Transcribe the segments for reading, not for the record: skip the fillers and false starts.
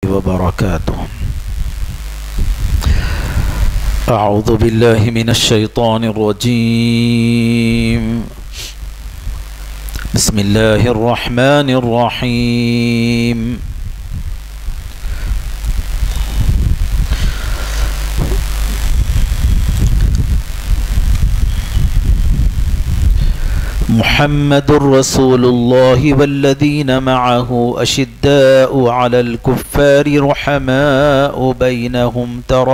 وبركاته. أعوذ بالله من الشيطان الرجيم. بسم الله الرحمن الرحيم. محمد رسول الله والذين معه أشداء على الكفار رحماء بينهم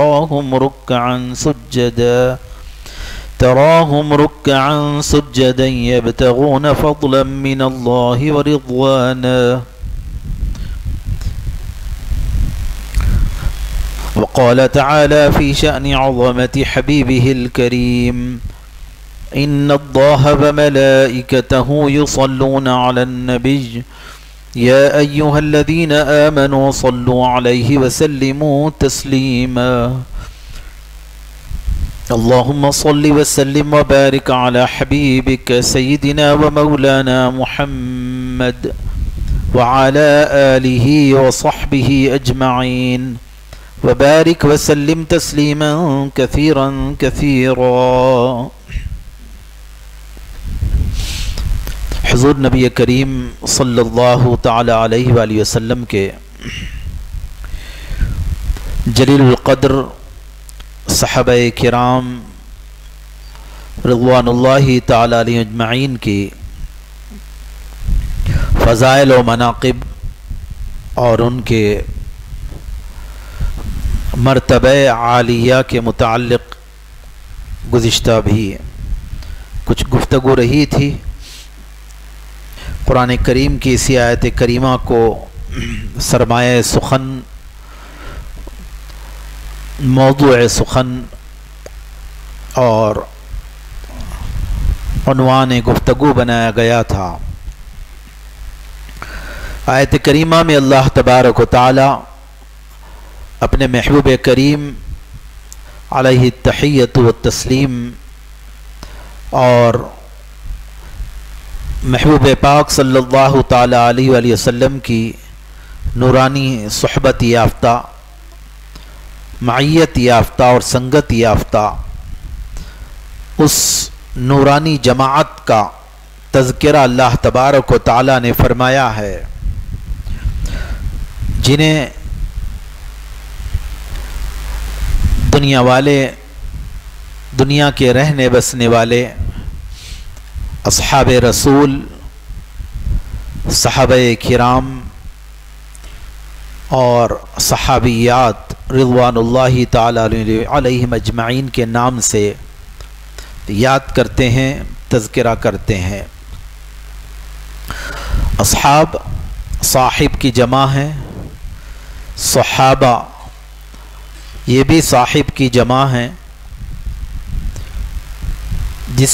تراهم ركعا سجدا يبتغون فضلا من الله ورضوانا. وقال تعالى في شأن عظمة حبيبه الكريم: إن الله وملائكته يصلون على النبي يا أيها الذين آمنوا صلوا عليه وسلموا تسليما. اللهم صل وسلم وبارك على حبيبك سيدنا ومولانا محمد وعلى آله وصحبه أجمعين وبارك وسلم تسليما كثيرا كثيرا. حضور نبی کریم صلی اللہ تعالی علیہ وآلہ وسلم کے جلیل القدر صحابہ کرام رضوان اللہ تعالی علیہ اجمعین کی فضائل و مناقب اور ان کے مرتبہ عالیہ کے متعلق گزشتہ بھی کچھ گفتگو رہی تھی. قرآن کریم کی اسی آیت کریمہ کو سرمایہ سخن، موضوع سخن اور عنوان گفتگو بنایا گیا تھا. آیت کریمہ میں اللہ تبارک و تعالی اپنے محبوب کریم علیہ التحیۃ والتسلیم اور محبوب پاک صلی اللہ تعالی علیہ وآلہ وسلم کی نورانی صحبت یافتہ، معیت یافتہ اور سنگت یافتہ اس نورانی جماعت کا تذکرہ اللہ تبارک و تعالی نے فرمایا ہے، جنہیں دنیا والے، دنیا کے رہنے بسنے والے اصحاب رسول، صحابہ کرام اور صحابیات رضوان اللہ تعالی علیہم اجمعین کے نام سے یاد کرتے ہیں، تذکرہ کرتے ہیں. اصحاب صاحب کی جمع ہے، صحابہ یہ بھی صاحب کی جمع ہے. جس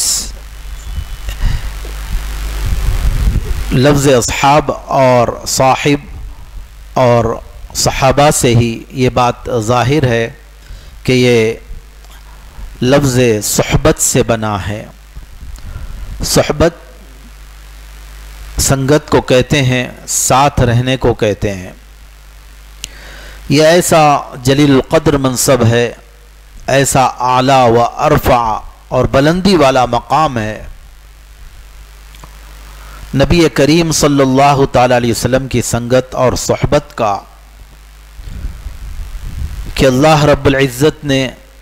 لفظ اصحاب اور صاحب اور صحابہ سے ہی یہ بات ظاہر ہے کہ یہ لفظ صحبت سے بنا ہے. صحبت سنگت کو کہتے ہیں، ساتھ رہنے کو کہتے ہیں. یہ ایسا جلیل القدر منصب ہے، ایسا اعلیٰ و ارفع اور بلندی والا مقام ہے نبی کریم صلی اللہ تعالی علیہ وسلم کی سنگت اور صحبت کا، کہ اللہ رب العزت نے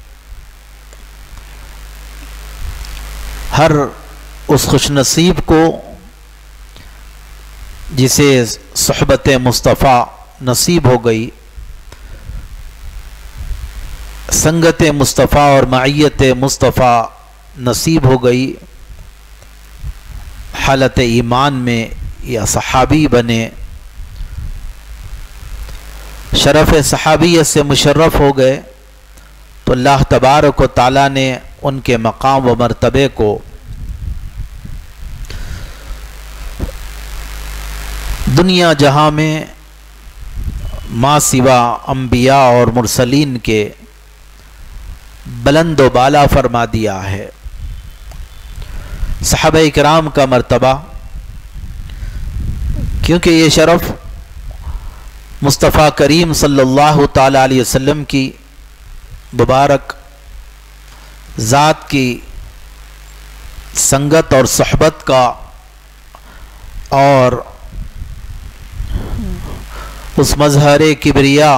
ہر اس خوش نصیب کو جسے صحبت مصطفیٰ نصیب ہو گئی، سنگت مصطفیٰ اور معیت مصطفیٰ نصیب ہو گئی، حالت ایمان میں یا صحابی بنے، شرف صحابیت سے مشرف ہو گئے، تو اللہ تبارک و تعالیٰ نے ان کے مقام و مرتبے کو دنیا جہاں میں ما سوا انبیاء اور مرسلین کے بلند و بالا فرما دیا ہے. صحابہ کرام کا مرتبہ، کیونکہ یہ شرف مصطفیٰ کریم صلی اللہ تعالی علیہ وسلم کی مبارک ذات کی سنگت اور صحبت کا اور اس مظہر کبریا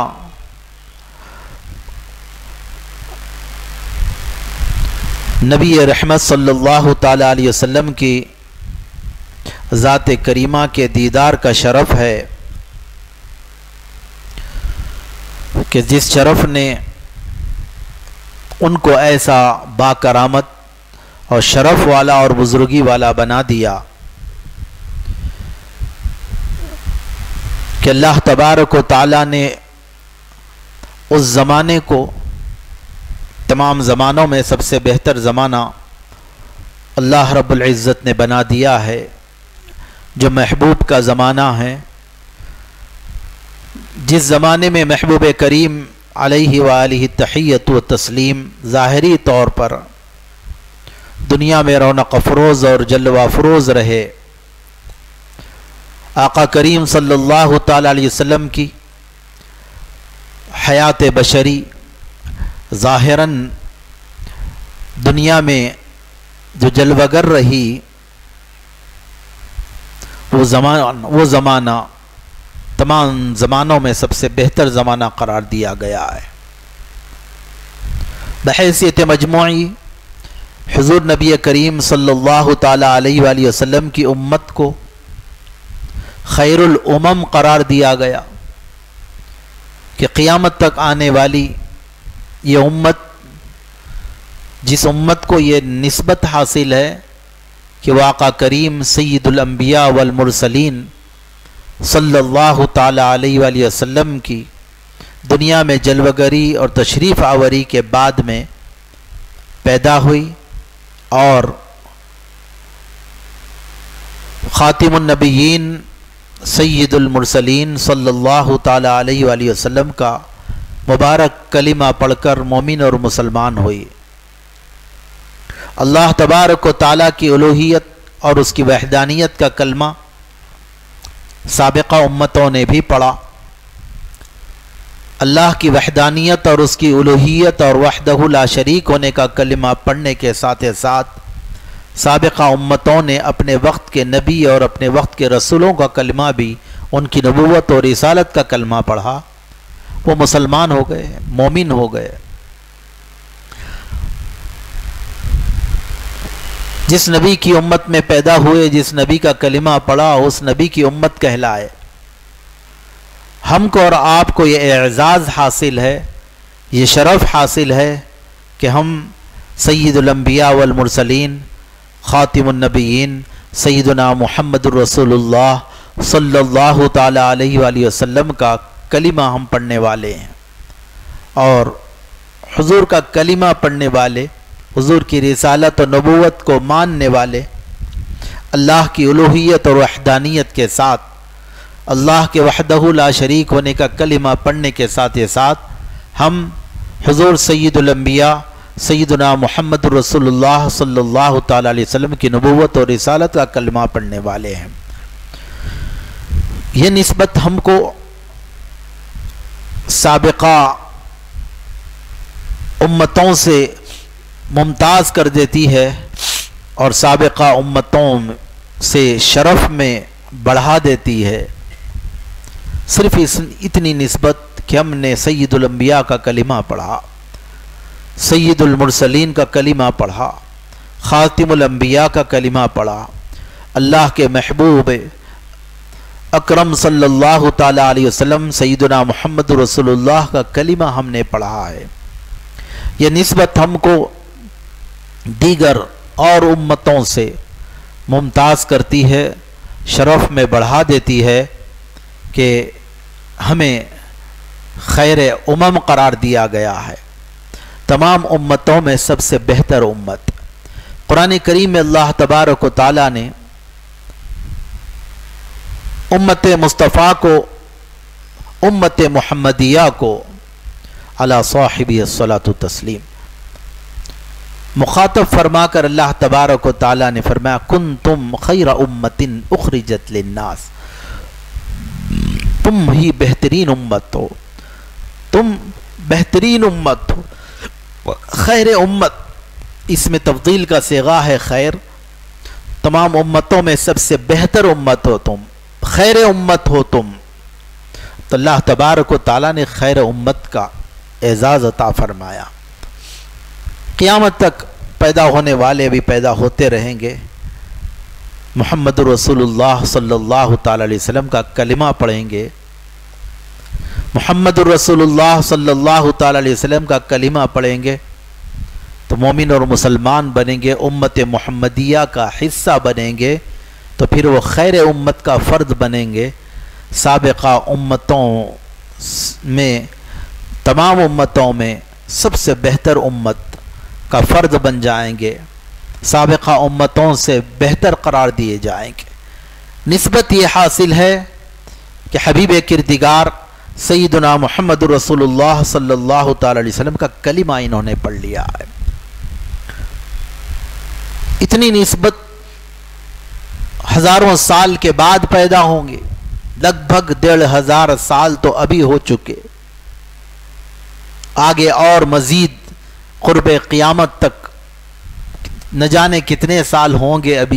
نبی رحمت صلی اللہ تعالی علیہ وسلم کی ذات کریمہ کے دیدار کا شرف ہے کہ جس شرف نے ان کو ایسا با کرامت اور شرف والا اور بزرگی والا بنا دیا کہ اللہ تبارک و تعالی نے اس زمانے کو تمام زمانوں میں سب سے بہتر زمانہ اللہ رب العزت نے بنا دیا ہے، جو محبوب کا زمانہ ہے، جس زمانے میں محبوب کریم علیہ وآلہ تحیت و تسلیم ظاہری طور پر دنیا میں رونق افروز اور جلوہ افروز رہے، آقا کریم صلی اللہ تعالی علیہ وسلم کی حیات بشری ظاہراً دنیا میں جو جلوگر رہی، وہ زمانہ تمام زمانوں میں سب سے بہتر زمانہ قرار دیا گیا ہے۔ بحیثیت مجموعی حضور نبی کریم صلی اللہ تعالی علیہ وآلہ وسلم کی امت کو خیر الامم قرار دیا گیا کہ قیامت تک آنے والی یہ امت، جس امت کو یہ نسبت حاصل ہے کہ وہ آقا کریم سید الانبیاء والمرسلین صلی اللہ تعالی علیہ وآلہ وسلم کی دنیا میں جلوگری اور تشریف آوری کے بعد میں پیدا ہوئی اور خاتم النبیین سید المرسلین صلی اللہ تعالی علیہ وآلہ وسلم کا مبارک کلمہ پڑھ کر مومن اور مسلمان ہوئی۔ اللہ تبارک و تعالیٰ کی الوہیت اور اس کی وحدانیت کا کلمہ سابقہ امتوں نے بھی پڑھا۔ اللہ کی وحدانیت اور اس کی الوہیت اور وحدہ لا شریک ہونے کا کلمہ پڑھنے کے ساتھ ساتھ سابقہ امتوں نے اپنے وقت کے نبی اور اپنے وقت کے رسولوں کا کلمہ بھی، ان کی نبوت اور رسالت کا کلمہ پڑھا، وہ مسلمان ہو گئے، مومن ہو گئے۔ جس نبی کی امت میں پیدا ہوئے، جس نبی کا کلمہ پڑھا، اس نبی کی امت کہلائے۔ ہم کو اور آپ کو یہ اعزاز حاصل ہے، یہ شرف حاصل ہے کہ ہم سید الانبیاء والمرسلین خاتم النبیین سیدنا محمد الرسول اللہ صلی اللہ تعالی علیہ وآلہ وسلم کا کلمہ ہم پڑھنے والے ہیں، اور حضور کا کلمہ پڑھنے والے، حضور کی رسالت و نبوت کو ماننے والے، اللہ کی الوہیت اور وحدانیت کے ساتھ اللہ کے وحدہ لا شریک ہونے کا کلمہ پڑھنے کے ساتھ ہم حضور سید الانبیاء سیدنا محمد رسول اللہ صلی اللہ تعالی علیہ وسلم کی نبوت اور رسالت کا کلمہ پڑھنے والے ہیں۔ یہ نسبت ہم کو سابقہ امتوں سے ممتاز کر دیتی ہے اور سابقہ امتوں سے شرف میں بڑھا دیتی ہے، صرف اتنی نسبت کہ ہم نے سید الانبیاء کا کلمہ پڑھا، سید المرسلین کا کلمہ پڑھا، خاتم الانبیاء کا کلمہ پڑھا، اللہ کے محبوب اکرم صلی اللہ تعالی علیہ وسلم سیدنا محمد رسول اللہ کا کلمہ ہم نے پڑھا ہے۔ یہ نسبت ہم کو دیگر اور امتوں سے ممتاز کرتی ہے، شرف میں بڑھا دیتی ہے کہ ہمیں خیر امم قرار دیا گیا ہے، تمام امتوں میں سب سے بہتر امت۔ قرآن کریم میں اللہ تبارک و تعالیٰ نے امت مصطفیٰ کو، امت محمدیہ کو علی صاحبہ الصلاۃ والتسلیم مخاطب فرما کر اللہ تبارک و تعالیٰ نے فرمایا کنتم خیر امت اخرجت للناس، तुम ही बेहतरीन उम्मत हो, तुम बेहतरीन उम्मत हो, खैर उम्मत, इसमें तब्दील का सिगा है खैर, तमाम उम्मतों में सबसे बेहतर उम्मत हो तुम, खैर उम्मत हो तुम। तो अल्लाह तबारक व तआला ने खैर उम्मत का एजाज़ अता फरमाया। क़यामत तक पैदा होने वाले भी पैदा होते रहेंगे, मुहम्मद रसूलुल्लाह सल्लल्लाहु ताला अलैहि वसल्लम का कलिमा पढ़ेंगे, मुहम्मद रसूलुल्लाह सल्लल्लाहु ताला अलैहि वसल्लम का कलिमा पढ़ेंगे तो मोमिन और मुसलमान बनेंगे, उम्मत मुहम्मदिया का हिस्सा बनेंगे, तो फिर वो खैर उम्मत का फ़र्द बनेंगे। साबिक़ा उम्मतों में, तमाम उम्मतों में सबसे बेहतर उम्मत का फ़र्द बन जाएंगे, साबिक़ा उम्मतों से बेहतर करार दिए जाएंगे। निस्बत ये हासिल है कि हबीब किरदिगार सैयदना मुहम्मद रसूलुल्लाह सल्लल्लाहु ताला अलैहि वसल्लम का कलिमा इन्होंने पढ़ लिया है। इतनी निस्बत हजारों साल के बाद पैदा होंगे, लगभग 1500 साल तो अभी हो चुके, आगे और मजीद क़ुर्बे क़यामत तक न जाने कितने साल होंगे, अभी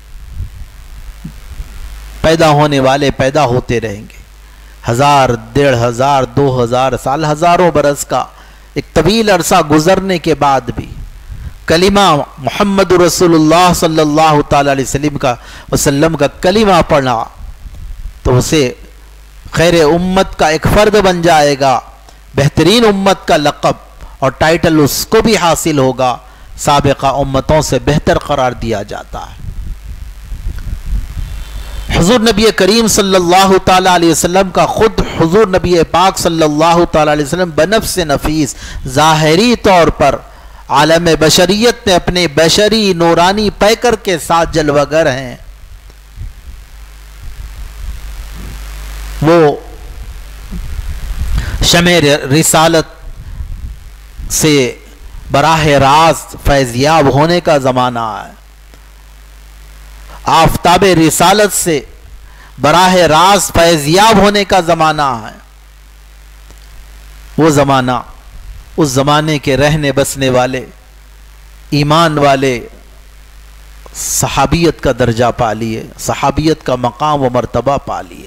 पैदा होने वाले पैदा होते रहेंगे। 1000, 1500, 2000 साल, हजारों बरस का एक तवील अरसा गुजरने के बाद भी कलिमा मुहम्मद रसूलुल्लाह सल्लल्लाहु ताला अलैहि वसल्लम का कलिमा पढ़ना तो उसे खैर उम्मत का एक फ़र्द बन जाएगा, बेहतरीन उम्मत का लक़ब और टाइटल उसको भी हासिल होगा, साबिक़ा उम्मतों से बेहतर करार दिया जाता है। हुज़ूर नबी करीम सल्लल्लाहु ताला अलैहि वसल्लम का खुद हुज़ूर नबी पाक सल्लल्लाहु ताला अलैहि वसल्लम बनफ्स नफीस ज़ाहिरी तौर पर आलम बशरियत में अपने बशरी नूरानी पैकर के साथ जलवागर हैं। वो शमे रिसालत से बराह रास्त फैज़याब होने का ज़माना है, आफ़ताब रिसालत से बराह रास्त फैज़याब होने का ज़माना है। वो ज़माना, उस ज़माने के रहने बसने वाले ईमान वाले सहाबियत का दर्जा पा लिए, सहाबियत का मकाम व मर्तबा पा लिए।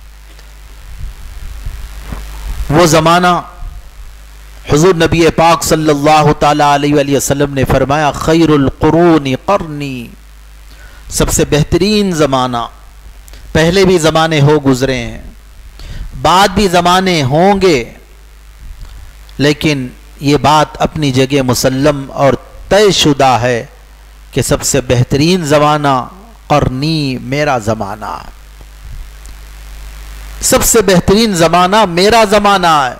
वो ज़माना हुज़ूर नबी पाक सल्लल्लाहु ताला अलैहि वसल्लम ने फरमाया, खैरुल कुरूनी क़र्नी, सबसे बेहतरीन ज़माना, पहले भी ज़माने हो गुज़रे हैं, बाद भी ज़माने होंगे, लेकिन ये बात अपनी जगह मुसल्लम और तयशुदा है कि सबसे बेहतरीन ज़माना क़र्नी, मेरा ज़माना है, सबसे बेहतरीन ज़माना मेरा ज़माना है।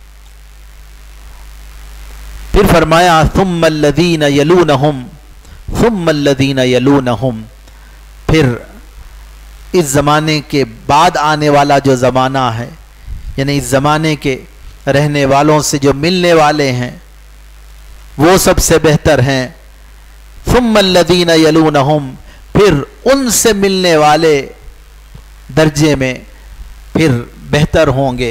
फिर फरमाया थुम्मल्लज़ीना यलूनहुम, थुम्मल्लज़ीना यलूनहुम, फिर इस ज़माने के बाद आने वाला जो ज़माना है, यानी इस ज़माने के रहने वालों से जो मिलने वाले हैं वो सबसे बेहतर हैं। थुम्मल्लज़ीना यलूनहुम, फिर उनसे मिलने वाले दर्जे में फिर बेहतर होंगे,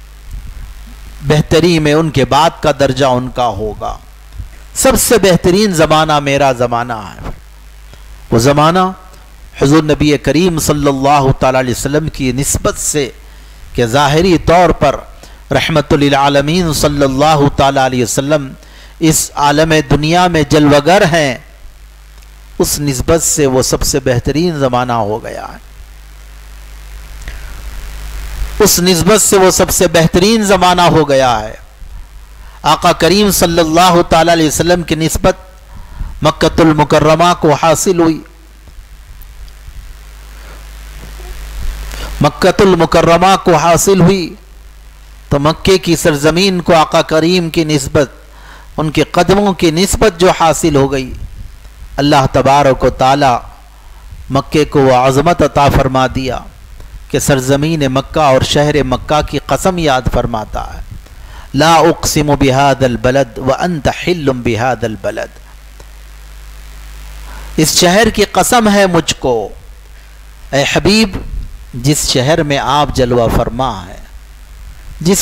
बेहतरी में उनके बाद का दर्जा उनका होगा। सबसे बेहतरीन ज़माना मेरा ज़माना है। वो ज़माना हुज़ूर नबी करीम सल्लल्लाहु ताला अलैहि वसल्लम की निस्बत से कि ज़ाहिरी तौर पर रहमतुल लिल आलमीन सल्लल्लाहु ताला अलैहि वसल्लम इस आलम दुनिया में जलवगर हैं, उस निस्बत से वो सबसे बेहतरीन ज़माना हो गया है। उस निस्बत से वो सबसे बेहतरीन ज़माना हो गया है। आका करीम सल्लल्लाहु ताला अलैहि वसल्लम की निस्बत मक्कतुल मुकर्रमा को हासिल हुई। मक्कतुल मुकर्रमा को हासिल हुई तो मक्के की सरजमीन को आका करीम की निस्बत, उनके कदमों की निस्बत जो हासिल हो गई, अल्लाह तबारक व तआला मक्के को वह अज़मत अता फरमा दिया कि सरजमीन मक्का और शहर मक्का की कसम याद फरमाता है, ला उक़सिमु बिहादल बलद व अंत हिल्लुम बिहादल बलद, इस शहर की कसम है मुझको, ए हबीब جس شہر میں آپ جلوہ فرما ہے، جس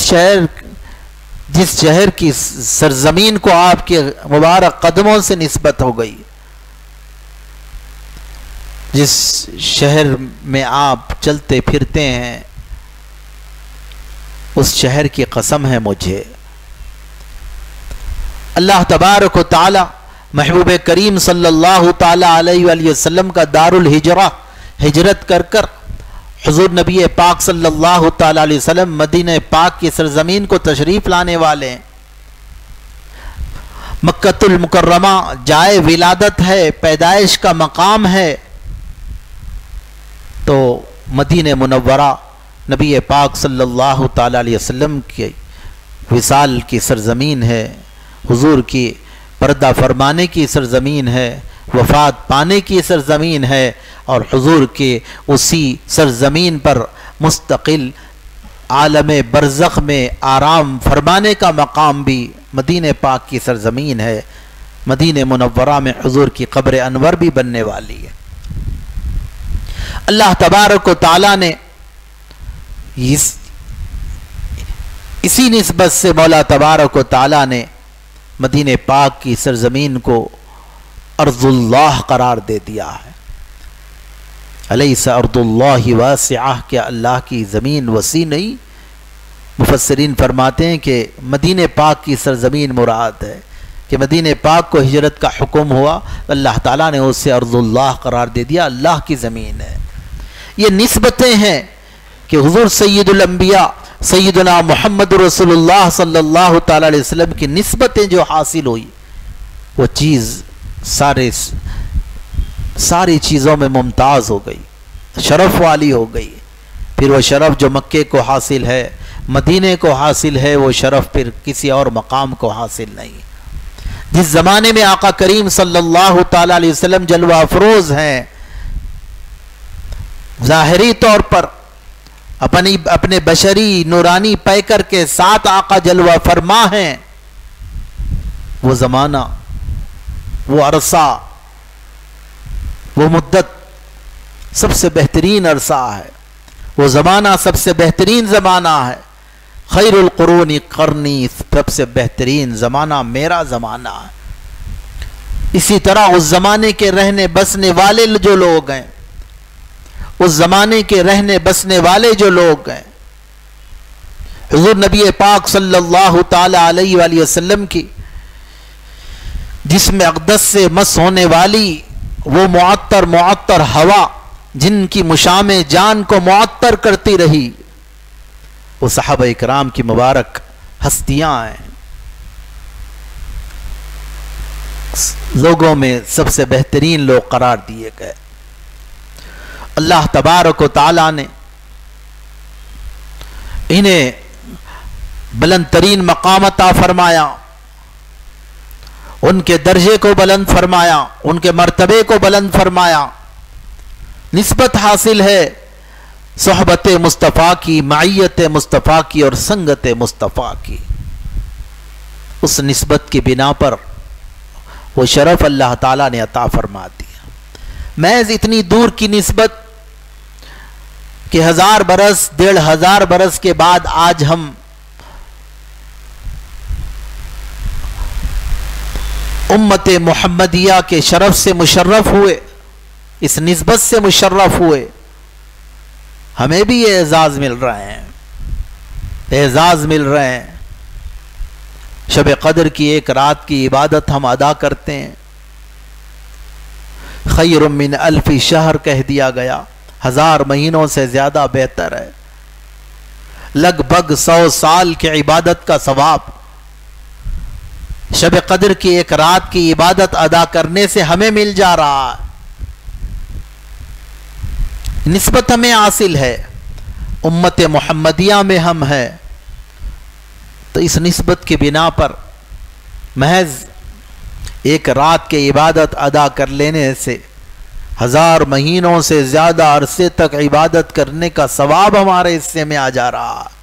شہر کی سرزمین کو آپ کے مبارک قدموں سے نسبت ہو گئی، جس شہر میں آپ چلتے پھرتے ہیں، اس شہر کی قسم ہے مجھے۔ اللہ تبارک و تعالی محبوب کریم صلی اللہ تعالی علیہ وآلہ وسلم کا دار الہجرہ ہجرت کر کر حضور نبی پاک صلی اللہ تعالی علیہ وسلم مدینہ پاک کی سرزمین کو تشریف لانے والے ہیں۔ مکۃ المکرمہ جائے ولادت ہے، پیدائش کا مقام ہے، تو مدینہ منورہ نبی پاک صلی اللہ تعالی علیہ وسلم کی وصال کی سرزمین ہے، حضور کی پردہ فرمانے کی سرزمین ہے، وفات پانے کی سرزمین ہے، اور حضور کے اسی سرزمین پر مستقل عالم برزخ میں آرام فرمانے کا مقام بھی مدینہ پاک کی سرزمین ہے۔ مدینہ منورہ میں حضور کی قبر انور بھی بننے والی ہے۔ اللہ تبارک و تعالی نے اسی نسبت سے مولا تبارک و تعالی نے مدینہ پاک کی سرزمین کو ارض اللہ قرار دے دیا ہے۔ الیس ارض اللہ واسعہ، کیا اللہ کی زمین وسیع نہیں؟ مفسرین فرماتے ہیں کہ مدینہ پاک کی سرزمین مراد ہے، کہ مدینہ پاک کو ہجرت کا حکم ہوا، اللہ تعالیٰ نے اسے ارض اللہ قرار دے دیا، اللہ کی زمین ہے۔ یہ نسبتیں ہیں کہ حضور سید الانبیاء سیدنا محمد رسول اللہ صلی اللہ تعالی علیہ وسلم کی نسبتیں جو حاصل ہوئی، وہ چیز ساری چیزوں میں ممتاز ہو گئی، شرف والی ہو گئی۔ پھر وہ شرف جو مکے کو حاصل ہے، مدینے کو حاصل ہے، وہ شرف پھر کسی اور مقام کو حاصل نہیں۔ جس زمانے میں آقا کریم صلی اللہ تعالی علیہ وسلم جلوہ افروز ہیں، ظاہری طور پر اپنے بشری نورانی پیکر کے ساتھ آقا جلوہ فرما ہیں، وہ زمانہ، وہ عرصہ، وہ مدت سب سے بہترین عرصہ ہے، وہ زمانہ سب سے بہترین زمانہ ہے۔ خیر القرون قرنی، سب سے بہترین زمانہ میرا زمانہ ہے۔ اسی طرح اس زمانے کے رہنے بسنے والے جو لوگ ہیں، اس زمانے کے رہنے بسنے والے جو لوگ ہیں، حضور نبی پاک صلی اللہ تعالی علیہ وآلہ وسلم کی جسم اقدس سے مس ہونے والی وہ معطر ہوا جن کی مشام جان کو معطر کرتی رہی، وہ صحابہ اکرام کی مبارک ہستیاں ہیں۔ لوگوں میں سب سے بہترین لوگ قرار دیے گئے۔ اللہ تبارک و تعالی نے انہیں بلند ترین مقام عطا فرمایا، ان کے درجے کو بلند فرمایا، ان کے مرتبے کو بلند فرمایا۔ نسبت حاصل ہے صحبت مصطفیٰ کی، معیت مصطفیٰ کی اور سنگت مصطفیٰ کی۔ اس نسبت کی بنا پر وہ شرف اللہ تعالیٰ نے عطا فرما دیا۔ محض اتنی دور کی نسبت کہ 1000 برس 1500 برس کے بعد آج ہم امت محمدیہ کے شرف سے مشرف ہوئے، اس نسبت سے مشرف ہوئے، ہمیں بھی یہ اعزاز مل رہے ہیں۔ شب قدر کی ایک رات کی عبادت ہم ادا کرتے ہیں، خیر من الف شہر کہہ دیا گیا، 1000 مہینوں سے زیادہ بہتر ہے۔ لگ بھگ 100 سال کی عبادت کا ثواب شب قدر کی ایک رات کی عبادت ادا کرنے سے ہمیں مل جا رہا ہے۔ نسبت ہمیں حاصل ہے، امت محمدیہ میں ہم ہیں، تو اس نسبت کی بنا پر محض ایک رات کی عبادت ادا کر لینے سے 1000 مہینوں سے زیادہ عرصے تک عبادت کرنے کا ثواب ہمارے حصے میں آ جا رہا ہے۔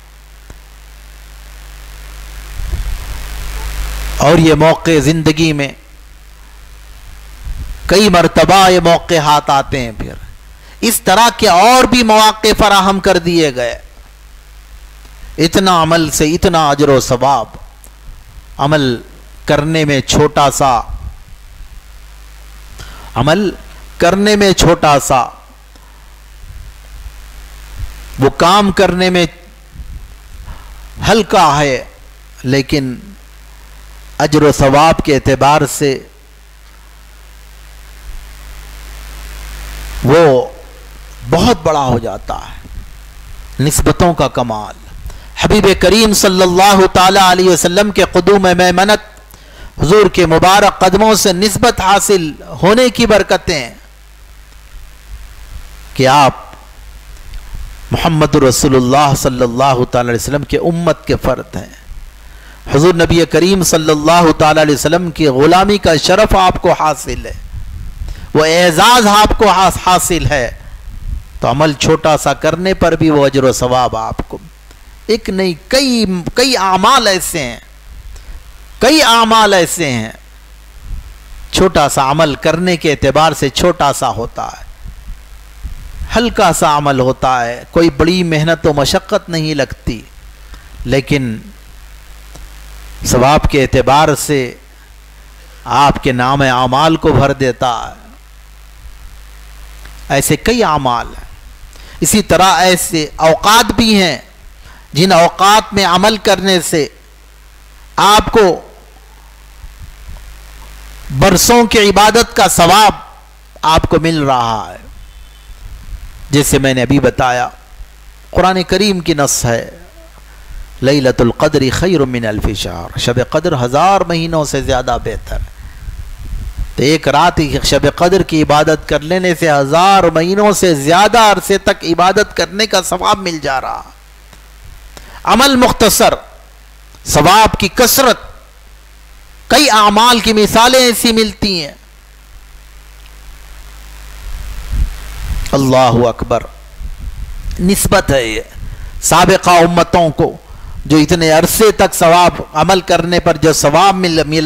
اور یہ موقع زندگی میں کئی مرتبہ یہ موقع ہاتھ آتے ہیں، پھر اس طرح کے اور بھی مواقع فراہم کر دیے گئے. اتنا عمل سے اتنا اجر و ثواب. عمل کرنے میں چھوٹا سا، عمل کرنے میں چھوٹا سا، وہ کام کرنے میں ہلکا ہے، لیکن اجر و ثواب کے اعتبار سے وہ بہت بڑا ہو جاتا ہے. نسبتوں کا کمال. حبیب کریم صلی اللہ تعالی علیہ وسلم کے قدوم میمنت، حضور کے مبارک قدموں سے نسبت حاصل ہونے کی برکتیں کہ آپ محمد رسول اللہ صلی اللہ تعالی علیہ وسلم کے امت کے فرد ہیں. حضور نبی کریم صلی اللہ تعالی علیہ وسلم کی غلامی کا شرف آپ کو حاصل ہے، وہ اعزاز آپ کو حاصل ہے. تو عمل چھوٹا سا کرنے پر بھی وہ اجر و ثواب آپ کو. ایک نہیں، کئی اعمال ایسے ہیں، کئی اعمال ایسے ہیں. چھوٹا سا عمل کرنے کے اعتبار سے چھوٹا سا ہوتا ہے، ہلکا سا عمل ہوتا ہے، کوئی بڑی محنت و مشقت نہیں لگتی، لیکن ثواب کے اعتبار سے آپ کے نام اعمال کو بھر دیتا ہے. ایسے کئی اعمال ہیں. اسی طرح ایسے اوقات بھی ہیں جن اوقات میں عمل کرنے سے آپ کو برسوں کی عبادت کا ثواب آپ کو مل رہا ہے. جیسے میں نے ابھی بتایا، قرآن کریم کی نص ہے، لیلۃ القدر خیر من الف شہر، شب قدر 1000 مہینوں سے زیادہ بہتر ہے. تو ایک رات شب قدر کی عبادت کر لینے سے 1000 مہینوں سے زیادہ عرصے تک عبادت کرنے کا ثواب مل جا رہا. عمل مختصر، ثواب کی کثرت. کئی اعمال کی مثالیں ایسی ملتی ہیں. اللہ اکبر. نسبت ہے یہ سابقہ امتوں کو، جو اتنے عرصے تک ثواب عمل کرنے پر جو ثواب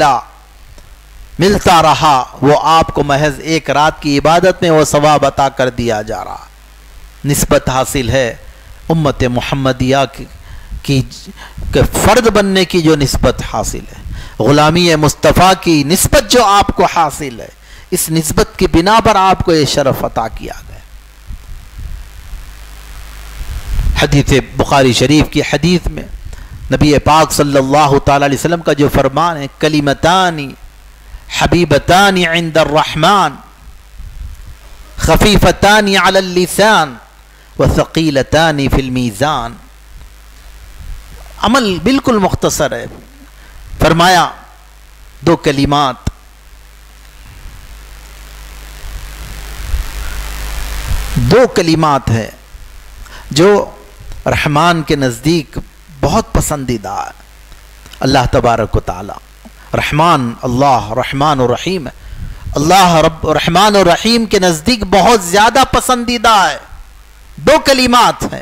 ملتا رہا، وہ آپ کو محض ایک رات کی عبادت میں وہ ثواب عطا کر دیا جا رہا. نسبت حاصل ہے امت محمدیہ کی فرد بننے کی جو نسبت حاصل ہے، غلامی مصطفیٰ کی نسبت جو آپ کو حاصل ہے، اس نسبت کی بنا پر آپ کو یہ شرف عطا کیا گیا. حدیث بخاری شریف کی حدیث میں نبی پاک صلی اللہ تعالی علیہ وسلم کا جو فرمان ہے، کلمتان حبیبتان عند الرحمن خفیفتان علی اللسان وثقیلتان فی المیزان. عمل بالکل مختصر ہے. فرمایا دو کلمات ہے جو رحمان کے نزدیک بہت پسندیدہ ہے. اللہ تبارک و تعالی رحمان، اللہ رحمان و رحیم ہے. اللہ رب رحمان و رحیم کے نزدیک بہت زیادہ پسندیدہ ہے. دو کلمات ہیں.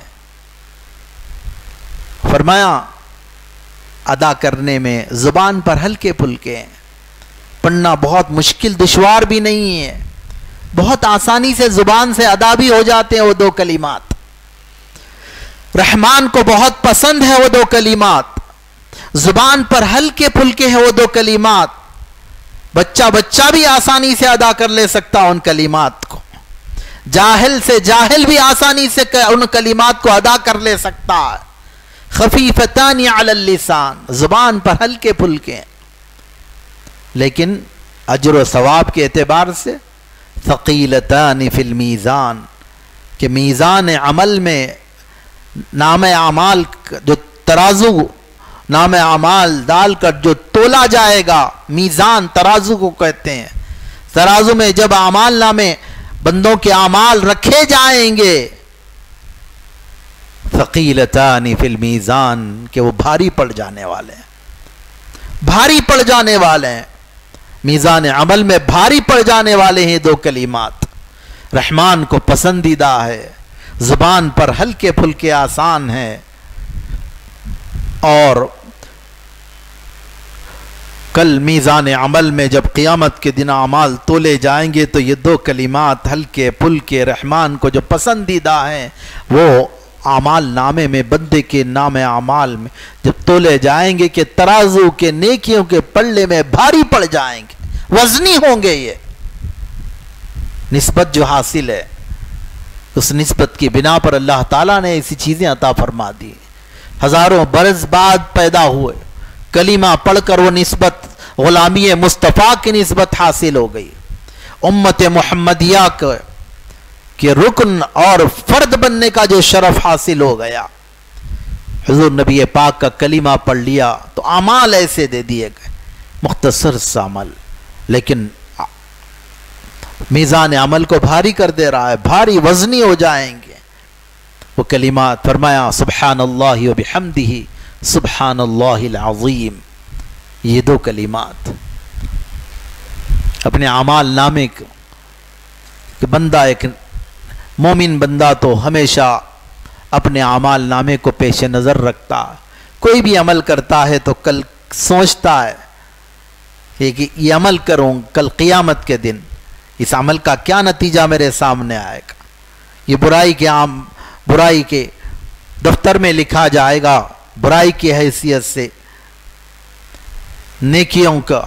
فرمایا ادا کرنے میں زبان پر ہلکے پھلکے ہیں، پڑھنا بہت مشکل دشوار بھی نہیں ہے، بہت آسانی سے زبان سے ادا بھی ہو جاتے ہیں وہ دو کلمات. رحمان کو بہت پسند ہے وہ دو کلمات، زبان پر ہلکے پھلکے ہیں وہ دو کلمات. بچہ بھی آسانی سے ادا کر لے سکتا ان کلمات کو، جاہل سے جاہل بھی آسانی سے ان کلمات کو ادا کر لے سکتا ہے. خفیفتان علی اللسان، زبان پر ہلکے پھلکے، لیکن اجر و ثواب کے اعتبار سے ثقیلتان فی المیزان، کہ میزان عمل میں نام اعمال جو ترازو نام اعمال ڈال کر جو تولا جائے گا، میزان ترازو کو کہتے ہیں. ترازو میں جب اعمال نامے بندوں کے اعمال رکھے جائیں گے، ثقیلتان فی المیزان، کہ وہ بھاری پڑ جانے والے ہیں، بھاری پڑ جانے والے ہیں. میزان عمل میں بھاری پڑ جانے والے ہیں دو کلمات. رحمان کو پسندیدہ ہے، زبان پر ہلکے پھلکے آسان ہے، اور کل میزان عمل میں جب قیامت کے دن اعمال تولے جائیں گے تو یہ دو کلمات ہلکے پھلکے رحمان کو جو پسندیدہ ہیں وہ اعمال نامے میں، بندے کے نام اعمال میں جب تولے جائیں گے کہ ترازو کے نیکیوں کے پلے میں بھاری پڑ جائیں گے، وزنی ہوں گے۔ یہ نسبت جو حاصل ہے اس نسبت کی بنا پر اللہ تعالیٰ نے ایسی چیزیں عطا فرما دی، ہزاروں برس بعد پیدا ہوئے، کلمہ پڑھ کر وہ نسبت غلامی مصطفیٰ کی نسبت حاصل ہو گئی، امت محمدیہ کے رکن اور فرد بننے کا جو شرف حاصل ہو گیا۔ حضور نبی پاک کا کلمہ پڑھ لیا تو اعمال ایسے دے دیے گئے، مختصر سا عمل، لیکن میزان عمل کو بھاری کر دے رہا ہے، بھاری وزنی ہو جائیں گے وہ کلمات۔ فرمایا سبحان اللہ و بحمدہ سبحان اللہ العظیم، یہ دو کلمات اپنے اعمال نامے کو کہ بندہ، ایک مومن بندہ تو ہمیشہ اپنے اعمال نامے کو پیش نظر رکھتا ہے، کوئی بھی عمل کرتا ہے تو کل سوچتا ہے کہ یہ عمل کروں، کل قیامت کے دن اس عمل کا کیا نتیجہ میرے سامنے آئے گا، یہ برائی کے دفتر میں لکھا جائے گا، برائی کی حیثیت سے نیکیوں کا،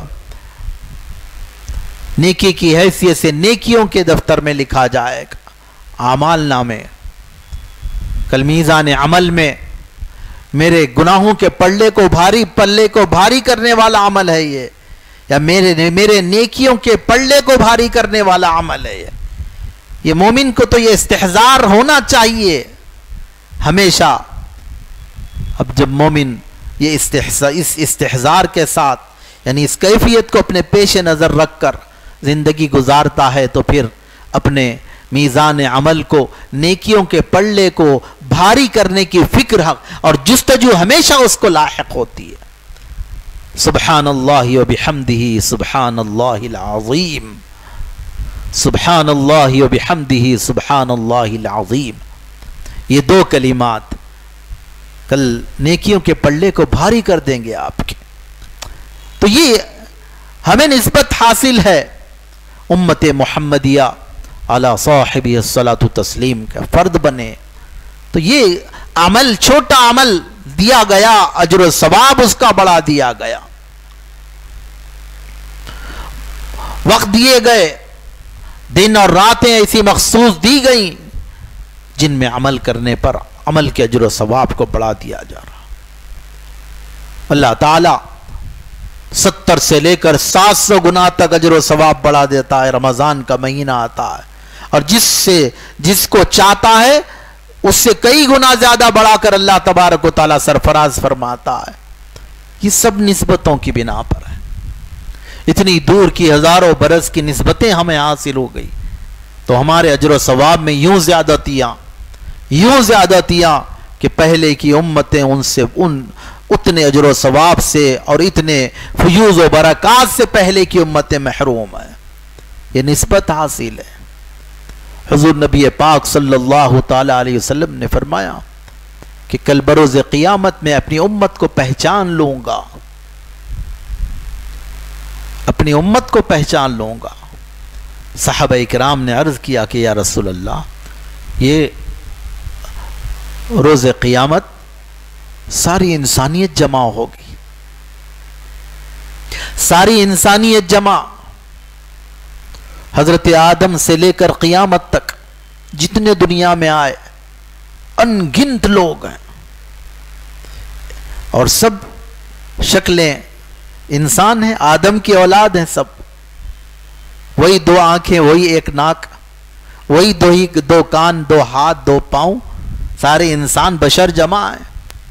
نیکی کی حیثیت سے نیکیوں کے دفتر میں لکھا جائے گا، اعمال نامے کل میزان عمل میں میرے گناہوں کے پلے کو بھاری کرنے والا عمل ہے یہ، یا میرے نیکیوں کے پلے کو بھاری کرنے والا عمل ہے یہ مومن کو تو یہ استحضار ہونا چاہیے ہمیشہ۔ اب جب مومن یہ اس استحضار کے ساتھ یعنی اس کیفیت کو اپنے پیش نظر رکھ کر زندگی گزارتا ہے تو پھر اپنے میزان عمل کو، نیکیوں کے پلے کو بھاری کرنے کی فکر اور جستجو ہمیشہ اس کو لاحق ہوتی ہے۔ سبحان اللہ و بحمدہ سبحان اللہ العظیم، سبحان اللہ و بحمدہ سبحان اللہ العظیم، یہ دو کلمات کل نیکیوں کے پلے کو بھاری کر دیں گے آپ کے۔ تو یہ ہمیں نسبت حاصل ہے امت محمدیہ علی صاحبہ الصلاۃ والتسلیم کا فرد بنے، تو یہ عمل چھوٹا عمل دیا گیا، اجر و ثواب اس کا بڑا دیا گیا، وقت دیے گئے، دن اور راتیں ایسی مخصوص دی گئیں جن میں عمل کرنے پر عمل کے اجر و ثواب کو بڑھا دیا جا رہا۔ اللہ تعالی 70 سے لے کر 700 گنا تک اجر و ثواب بڑھا دیتا ہے۔ رمضان کا مہینہ آتا ہے اور جس کو چاہتا ہے اس سے کئی گنا زیادہ بڑھا کر اللہ تبارک و تعالی سرفراز فرماتا ہے۔ یہ سب نسبتوں کی بنا پر ہے، اتنی دور کی ہزاروں برس کی نسبتیں ہمیں حاصل ہو گئی، تو ہمارے اجر و ثواب میں یوں زیادتیاں کہ پہلے کی امتیں ان سے اتنے اجر و ثواب سے اور اتنے فیوز و برکات سے پہلے کی امتیں محروم ہیں۔ یہ نسبت حاصل ہے۔ حضور نبی پاک صلی اللہ تعالی علیہ وسلم نے فرمایا کہ کل بروز قیامت میں اپنی امت کو پہچان لوں گا، اپنی امت کو پہچان لوں گا۔ صحابہ کرام نے عرض کیا کہ یا رسول اللہ، یہ روز قیامت ساری انسانیت جمع ہوگی، ساری انسانیت جمع، حضرت آدم سے لے کر قیامت تک جتنے دنیا میں آئے ان گنت لوگ ہیں، اور سب شکلیں انسان ہیں، آدم کی اولاد ہیں سب، وہی 2 آنکھیں، وہی 1 ناک، وہی 2 کان، 2 ہاتھ، 2 پاؤں، سارے انسان بشر جمع ہیں۔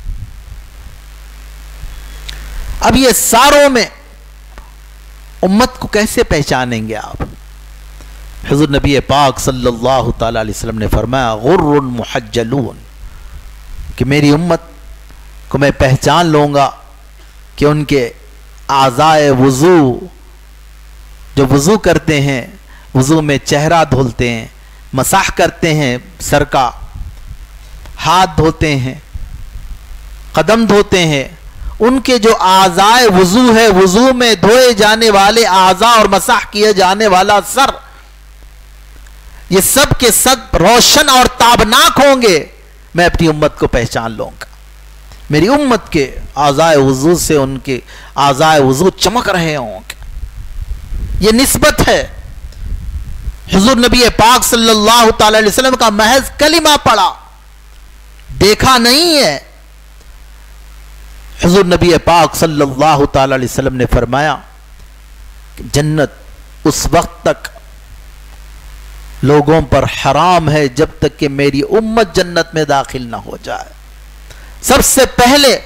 اب یہ ساروں میں امت کو کیسے پہچانیں گے آپ؟ حضور نبی پاک صلی اللہ تعالی علیہ وسلم نے فرمایا غر محجلون، کہ میری امت کو میں پہچان لوں گا کہ ان کے اعضائے وضو، جو وضو کرتے ہیں، وضو میں چہرہ دھلتے ہیں، مسح کرتے ہیں سر کا، ہاتھ دھوتے ہیں، قدم دھوتے ہیں، ان کے جو اعضائے وضو ہے، وضو میں دھوئے جانے والے اعضاء اور مسح کیے جانے والا سر، یہ سب کے سب روشن اور تابناک ہوں گے، میں اپنی امت کو پہچان لوں گا۔ میری امت کے اعضائے وضو سے ان کے اعضائے وضو چمک رہے ہوں گے۔ یہ نسبت ہے۔ حضور نبی پاک صلی اللہ تعالی علیہ وسلم کا محض کلمہ پڑھا، دیکھا نہیں ہے۔ حضور نبی پاک صلی اللہ تعالی علیہ وسلم نے فرمایا کہ جنت اس وقت تک لوگوں پر حرام ہے جب تک کہ میری امت جنت میں داخل نہ ہو جائے۔ سب سے پہلے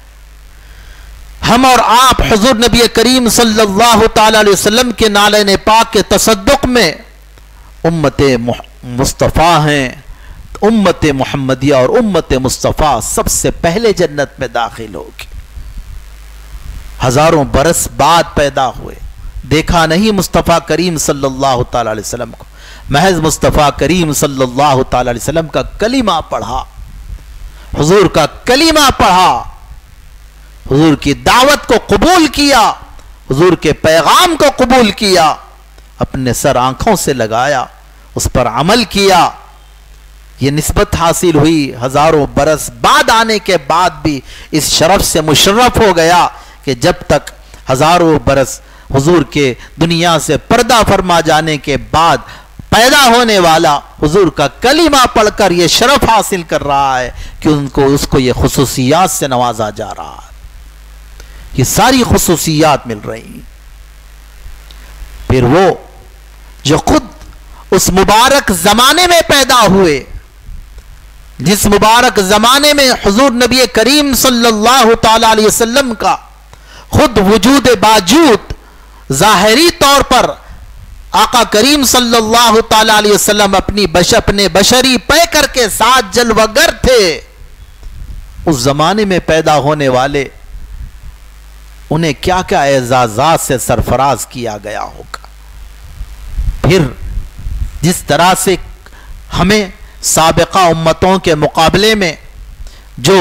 ہم اور آپ حضور نبی کریم صلی اللہ تعالی علیہ وسلم کے نالین پاک کے تصدق میں امت مصطفیٰ ہیں۔ امت محمدیہ اور امت مصطفیٰ سب سے پہلے جنت میں داخل ہوگی۔ ہزاروں برس بعد پیدا ہوئے، دیکھا نہیں مصطفیٰ کریم صلی اللہ تعالی علیہ وسلم کو، محض مصطفیٰ کریم صلی اللہ تعالی علیہ وسلم کا کلمہ پڑھا، حضور کا کلمہ پڑھا، حضور کی دعوت کو قبول کیا، حضور کے پیغام کو قبول کیا، اپنے سر آنکھوں سے لگایا، اس پر عمل کیا۔ یہ نسبت حاصل ہوئی، ہزاروں برس بعد آنے کے بعد بھی اس شرف سے مشرف ہو گیا کہ جب تک ہزاروں برس حضور کے دنیا سے پردہ فرما جانے کے بعد پیدا ہونے والا حضور کا کلمہ پڑھ کر یہ شرف حاصل کر رہا ہے کہ اس کو یہ خصوصیات سے نوازا جا رہا ہے، یہ ساری خصوصیات مل رہی ہیں۔ پھر وہ جو خود اس مبارک زمانے میں پیدا ہوئے، جس مبارک زمانے میں حضور نبی کریم صلی اللہ تعالی علیہ وسلم کا خود وجود باوجود ظاہری طور پر آقا کریم صلی اللہ تعالی علیہ وسلم اپنے بشری پیکر کے ساتھ جلوگر تھے، اس زمانے میں پیدا ہونے والے انہیں کیا کیا اعزازات سے سرفراز کیا گیا ہوگا۔ پھر جس طرح سے ہمیں سابقہ امتوں کے مقابلے میں جو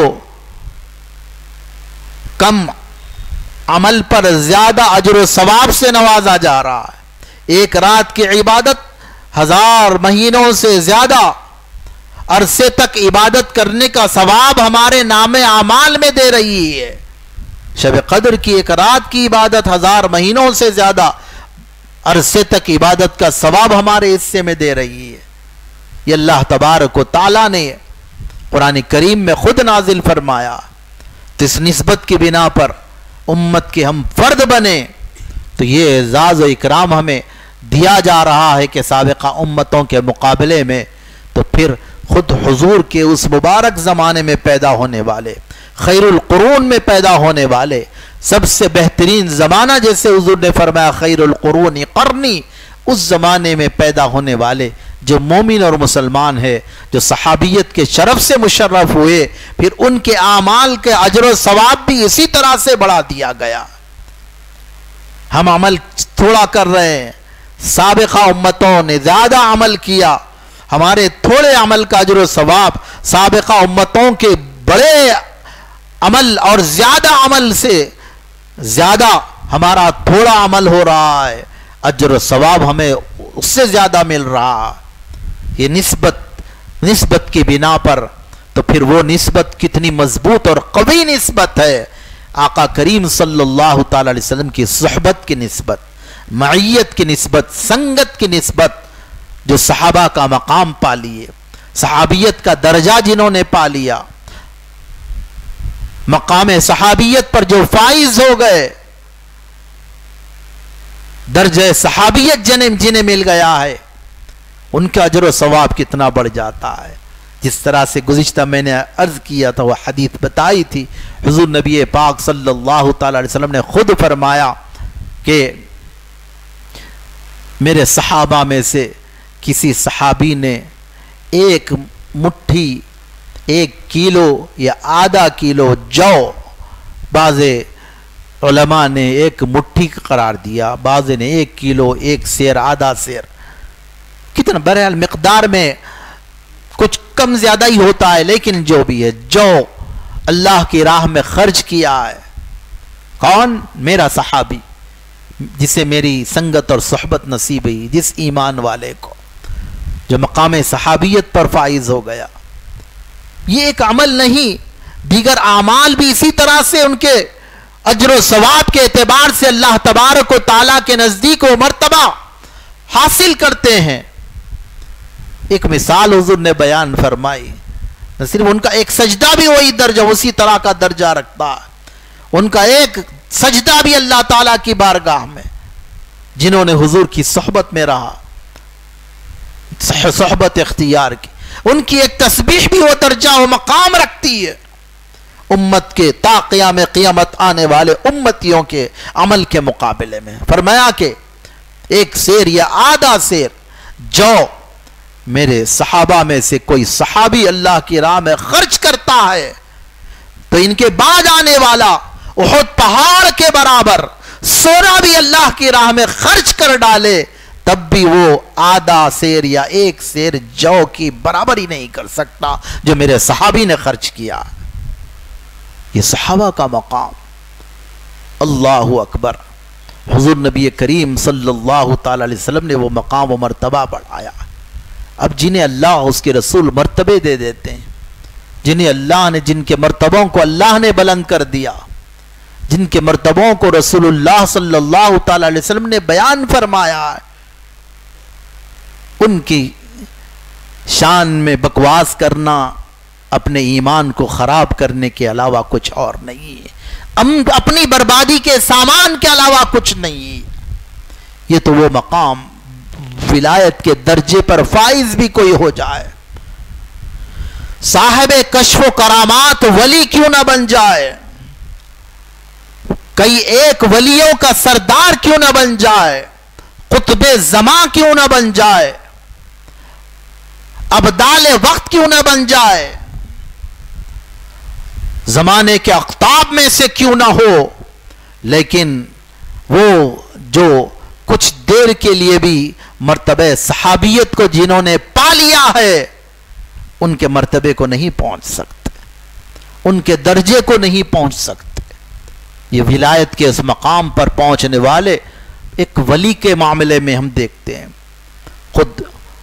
کم عمل پر زیادہ اجر و ثواب سے نوازا جا رہا ہے، ایک رات کی عبادت 1000 مہینوں سے زیادہ عرصے تک عبادت کرنے کا ثواب ہمارے نام اعمال میں دے رہی ہے۔ شب قدر کی ایک رات کی عبادت 1000 مہینوں سے زیادہ عرصے تک عبادت کا ثواب ہمارے حصے میں دے رہی ہے۔ یہ اللہ تبارک و تعالیٰ نے قرآن کریم میں خود نازل فرمایا۔ تو اس نسبت کی بنا پر امت کے ہم فرد بنے تو یہ اعزاز و اکرام ہمیں دیا جا رہا ہے کہ سابقہ امتوں کے مقابلے میں تو پھر خود حضور کے اس مبارک زمانے میں پیدا ہونے والے، خیر القرون میں پیدا ہونے والے، سب سے بہترین زمانہ جیسے حضور نے فرمایا خیر القرون قرنی، اس زمانے میں پیدا ہونے والے جو مومن اور مسلمان ہے، جو صحابیت کے شرف سے مشرف ہوئے، پھر ان کے اعمال کے اجر و ثواب بھی اسی طرح سے بڑھا دیا گیا۔ ہم عمل تھوڑا کر رہے ہیں، سابقہ امتوں نے زیادہ عمل کیا، ہمارے تھوڑے عمل کا اجر و ثواب سابقہ امتوں کے بڑے عمل اور زیادہ عمل سے زیادہ ہمارا تھوڑا عمل ہو رہا ہے، اجر و ثواب ہمیں اس سے زیادہ مل رہا ہے۔ یہ نسبت کی بنا پر تو پھر وہ نسبت کتنی مضبوط اور قوی نسبت ہے، آقا کریم صلی اللہ تعالی علیہ وسلم کی صحبت کی نسبت، معیت کی نسبت، سنگت کی نسبت، جو صحابہ کا مقام پا لیے، صحابیت کا درجہ جنہوں نے پا لیا، مقام صحابیت پر جو فائز ہو گئے، درجہ صحابیت جنہیں مل گیا ہے، ان کا اجر و ثواب کتنا بڑھ جاتا ہے۔ جس طرح سے گزشتہ میں نے عرض کیا تھا، وہ حدیث بتائی تھی، حضور نبی پاک صلی اللہ تعالی علیہ وسلم نے خود فرمایا کہ میرے صحابہ میں سے کسی صحابی نے ایک مٹھی، 1 کیلو یا آدھا کیلو جو، بعض علماء نے 1 مٹھی قرار دیا، بعض نے 1 کیلو، 1 سیر، آدھا سیر، کتنا بہرحال مقدار میں کچھ کم زیادہ ہی ہوتا ہے، لیکن جو بھی ہے جو اللہ کی راہ میں خرچ کیا ہے، کون؟ میرا صحابی جسے میری سنگت اور صحبت نصیب ہوئی، جس ایمان والے کو جو مقام صحابیت پر فائز ہو گیا۔ یہ ایک عمل نہیں، دیگر اعمال بھی اسی طرح سے ان کے اجر و ثواب کے اعتبار سے اللہ تبارک و تعالیٰ کے نزدیک وہ مرتبہ حاصل کرتے ہیں۔ ایک مثال حضور نے بیان فرمائی، نہ صرف ان کا ایک سجدہ بھی وہی درجہ، اسی طرح کا درجہ رکھتا ہے، ان کا ایک سجدہ بھی اللہ تعالیٰ کی بارگاہ میں، جنہوں نے حضور کی صحبت میں رہا، صحبت اختیار کی، ان کی ایک تسبیح بھی وہ درجہ و مقام رکھتی ہے امت کے تا قیام قیامت آنے والے امتیوں کے عمل کے مقابلے میں۔ فرمایا کہ ایک سیر یا آدھا سیر جو میرے صحابہ میں سے کوئی صحابی اللہ کی راہ میں خرچ کرتا ہے تو ان کے بعد آنے والا احد پہاڑ کے برابر سونا بھی اللہ کی راہ میں خرچ کر ڈالے تب بھی وہ آدھا سیر یا ایک سیر جو کی برابری نہیں کر سکتا جو میرے صحابی نے خرچ کیا۔ یہ صحابہ کا مقام، اللہ اکبر۔ حضور نبی کریم صلی اللہ تعالی علیہ وسلم نے وہ مقام و مرتبہ بڑھایا۔ اب جنہیں اللہ اس کے رسول مرتبے دے دیتے ہیں، جنہیں اللہ نے، جن کے مرتبوں کو اللہ نے بلند کر دیا، جن کے مرتبوں کو رسول اللہ صلی اللہ تعالی علیہ وسلم نے بیان فرمایا ہے، ان کی شان میں بکواس کرنا اپنے ایمان کو خراب کرنے کے علاوہ کچھ اور نہیں ہے، اپنی بربادی کے سامان کے علاوہ کچھ نہیں ہے۔ یہ تو وہ مقام ولایت کے درجے پر فائز بھی کوئی ہو جائے، صاحب کشف و کرامات ولی کیوں نہ بن جائے، کئی ایک ولیوں کا سردار کیوں نہ بن جائے، قطب زمان کیوں نہ بن جائے، ابدال وقت کیوں نہ بن جائے، زمانے کے اقطاب میں سے کیوں نہ ہو، لیکن وہ جو کچھ دیر کے لیے بھی مرتبہ صحابیت کو جنہوں نے پا لیا ہے ان کے مرتبے کو نہیں پہنچ سکتے، ان کے درجے کو نہیں پہنچ سکتے۔ یہ ولایت کے اس مقام پر پہنچنے والے ایک ولی کے معاملے میں ہم دیکھتے ہیں، خود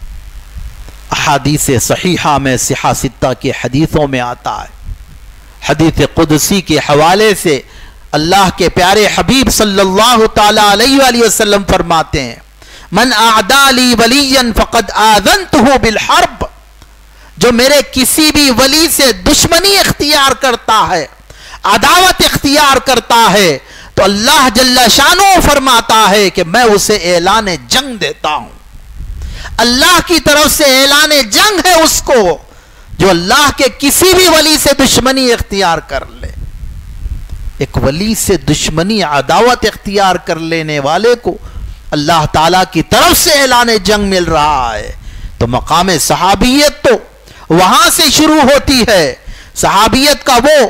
احادیث صحیحہ میں صحاح ستہ کی حدیثوں میں آتا ہے، حدیث قدسی کے حوالے سے اللہ کے پیارے حبیب صلی اللہ تعالی علیہ وآلہ وسلم فرماتے ہیں، من اعدى لی ولیا فقد آذنته بالحرب، جو میرے کسی بھی ولی سے دشمنی اختیار کرتا ہے، عداوت اختیار کرتا ہے، تو اللہ جل شانہ فرماتا ہے کہ میں اسے اعلان جنگ دیتا ہوں۔ اللہ کی طرف سے اعلان جنگ ہے اس کو جو اللہ کے کسی بھی ولی سے دشمنی اختیار کر لے۔ ایک ولی سے دشمنی، عداوت اختیار کر لینے والے کو اللہ تعالیٰ کی طرف سے اعلان جنگ مل رہا ہے، تو مقام صحابیت تو وہاں سے شروع ہوتی ہے۔ صحابیت کا وہ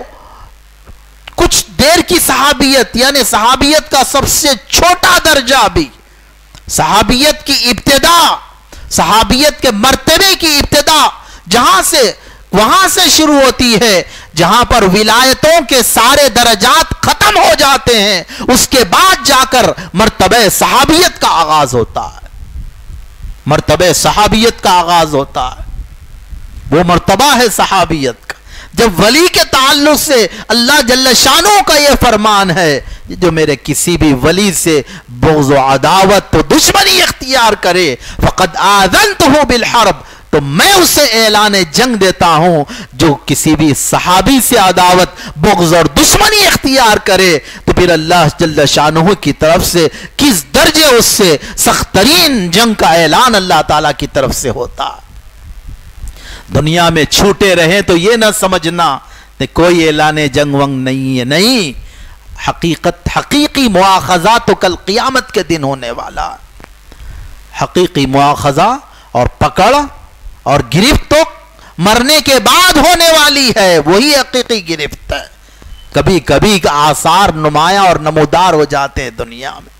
کچھ دیر کی صحابیت، یعنی صحابیت کا سب سے چھوٹا درجہ بھی، صحابیت کی ابتدا، صحابیت کے مرتبے کی ابتدا جہاں سے وہاں سے شروع ہوتی ہے جہاں پر ولایتوں کے سارے درجات ختم ہو جاتے ہیں، اس کے بعد جا کر مرتبہ صحابیت کا آغاز ہوتا ہے، مرتبہ صحابیت کا آغاز ہوتا ہے۔ وہ مرتبہ ہے صحابیت کا جب ولی کے تعلق سے اللہ جل شانہ کا یہ فرمان ہے، جو میرے کسی بھی ولی سے بغض و عداوت تو دشمنی اختیار کرے فقد آذنتہ بالحرب، تو میں اسے اعلان جنگ دیتا ہوں۔ جو کسی بھی صحابی سے عداوت، بغض اور دشمنی اختیار کرے تو پھر اللہ جل شانہ کی طرف سے کس درجے اس سے سخت ترین جنگ کا اعلان اللہ تعالیٰ کی طرف سے ہوتا۔ دنیا میں چھوٹے رہیں تو یہ نہ سمجھنا کہ کوئی اعلان جنگ ونگ نہیں ہے، نہیں، حقیقی مواخذہ تو کل قیامت کے دن ہونے والا، حقیقی مواخذہ اور پکڑ اور گرفت تو مرنے کے بعد ہونے والی ہے، وہی حقیقی گرفت ہے۔ کبھی کبھی آثار نمایاں اور نمودار ہو جاتے ہیں دنیا میں،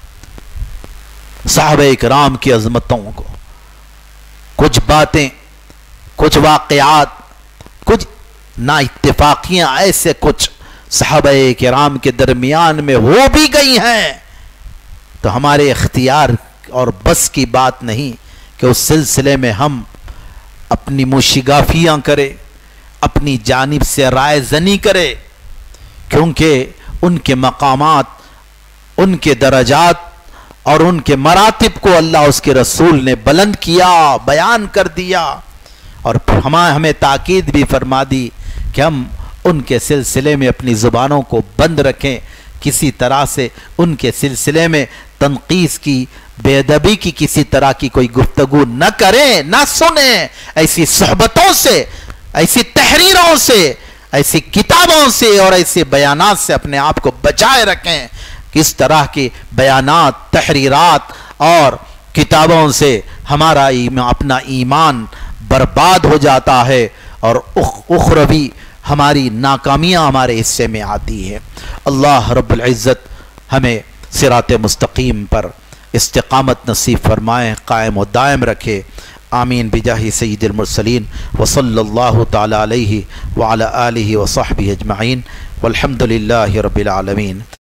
صحابہ کرام کی عظمتوں کو، کچھ باتیں، کچھ واقعات، کچھ نا اتفاقیاں ایسے کچھ صحابہ کرام کے درمیان میں ہو بھی گئی ہیں تو ہمارے اختیار اور بس کی بات نہیں کہ اس سلسلے میں ہم اپنی موشگافیاں کرے، اپنی جانب سے رائے زنی کرے، کیونکہ ان کے مقامات، ان کے درجات اور ان کے مراتب کو اللہ اس کے رسول نے بلند کیا، بیان کر دیا، اور ہمیں تاکید بھی فرما دی کہ ہم ان کے سلسلے میں اپنی زبانوں کو بند رکھیں، کسی طرح سے ان کے سلسلے میں تنقیص کی، بے ادبی کی کسی طرح کی کوئی گفتگو نہ کریں، نہ سنیں۔ ایسی صحبتوں سے، ایسی تحریروں سے، ایسی کتابوں سے اور ایسے بیانات سے اپنے آپ کو بچائے رکھیں۔ کس طرح کے بیانات، تحریرات اور کتابوں سے ہمارا اپنا ایمان برباد ہو جاتا ہے اور اخروی ہماری ناکامیاں ہمارے حصے میں آتی ہے۔ اللہ رب العزت ہمیں صراط مستقیم پر استقامت نصیب فرمائے، قائم و دائم رکھے۔ آمین بجاہ سید المرسلین وصلی اللہ تعالی علیہ وعلی آلہ وصحبہ اجمعین والحمد للہ رب العالمین۔